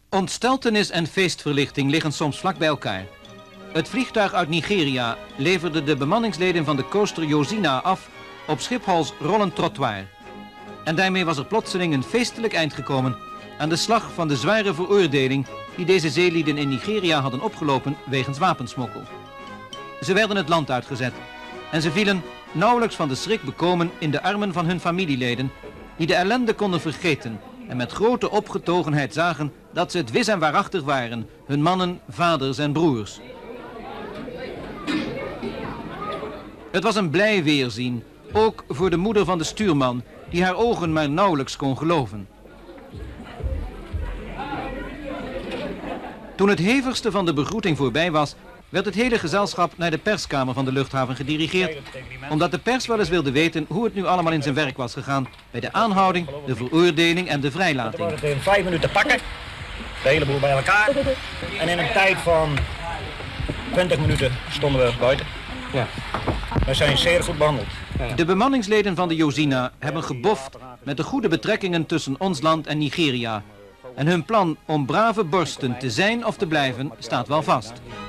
Ontsteltenis en feestverlichting liggen soms vlak bij elkaar. Het vliegtuig uit Nigeria leverde de bemanningsleden van de coaster Josina af op Schiphols rollend trottoir. En daarmee was er plotseling een feestelijk eind gekomen aan de slag van de zware veroordeling die deze zeelieden in Nigeria hadden opgelopen wegens wapensmokkel. Ze werden het land uitgezet en ze vielen, nauwelijks van de schrik bekomen, in de armen van hun familieleden, die de ellende konden vergeten en met grote opgetogenheid zagen dat ze het wis en waarachtig waren, hun mannen, vaders en broers. Het was een blij weerzien, ook voor de moeder van de stuurman, die haar ogen maar nauwelijks kon geloven. Toen het hevigste van de begroeting voorbij was, werd het hele gezelschap naar de perskamer van de luchthaven gedirigeerd, omdat de pers wel eens wilde weten hoe het nu allemaal in zijn werk was gegaan bij de aanhouding, de veroordeling en de vrijlating. We hadden in 5 minuten pakken, de hele boel bij elkaar, en in een tijd van 20 minuten stonden we buiten. Ja. We zijn zeer goed behandeld. De bemanningsleden van de Josina hebben geboft met de goede betrekkingen tussen ons land en Nigeria. En hun plan om brave borsten te zijn of te blijven staat wel vast.